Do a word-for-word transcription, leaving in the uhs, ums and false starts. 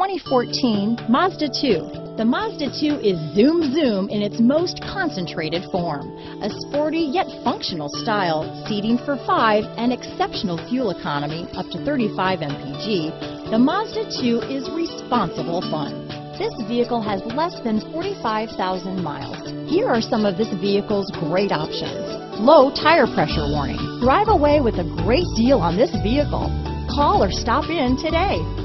twenty fourteen Mazda two. The Mazda two is zoom zoom in its most concentrated form. A sporty yet functional style, seating for five, and exceptional fuel economy up to thirty-five M P G, the Mazda two is responsible fun. This vehicle has less than forty-five thousand miles. Here are some of this vehicle's great options: low tire pressure warning. Drive away with a great deal on this vehicle. Call or stop in today.